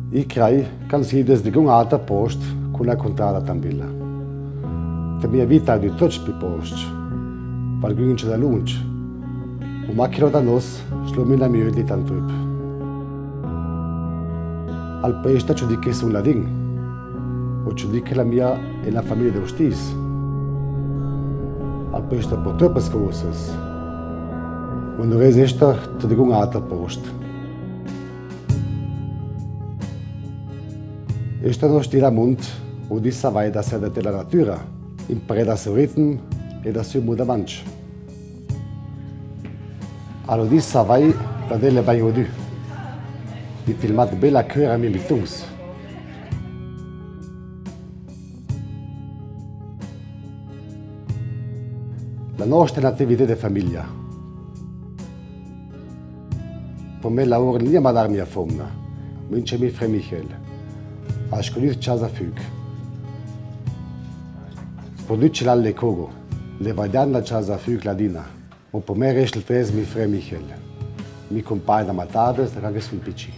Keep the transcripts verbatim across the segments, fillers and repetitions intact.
I crai can si des di un altra post con la contrada tambilla. La mia vita è di tutti i posti, qualcuno c'è da lunch, un macchino da nos, slomina mio di tanto. Al paese c'è di che sono ladin, o c'è di che la mia è la famiglia dello stesso. Al paese per troppe cose, quando resista c'è di un altro posto. Esta non stila mund, o di sa vai da sede della natura, impara da suo ritmo e da suo mudamancio. Allo di sa vai da delle bagno du, di filmat bella cura mi bitungs. La nostra attività di famiglia. Per me lavoro non è ma darmi a fome, ma c'è mi frè Michel. A scoprire casa fug. Produce l'alle cogo, le vadian la casa fug ladina, o per me resta il tres mi frè Michel. Mi compagna da matades da anche sul P C.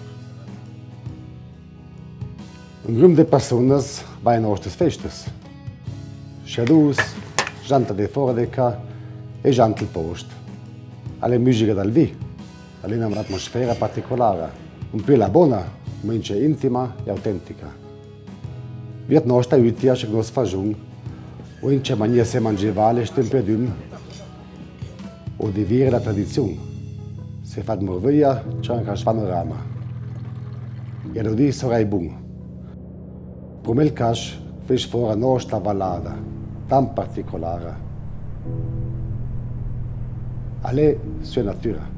Un gruppo di persone va in nostre feste. Schadus, gente di fuori e gente del posto. Alle musiche dal vi, alle un'atmosfera particolare, un po' la buona, ma intima e autentica. Wird nostra utile che nos facciamo, o in che maniera se mangiavale stempedum, o di vivere la tradizione. Se fa muovere, c'è anche il panorama. E lo dice sarai buon. Per me il caso, fece fuori la nostra ballata, tan particolare. Alle sua natura.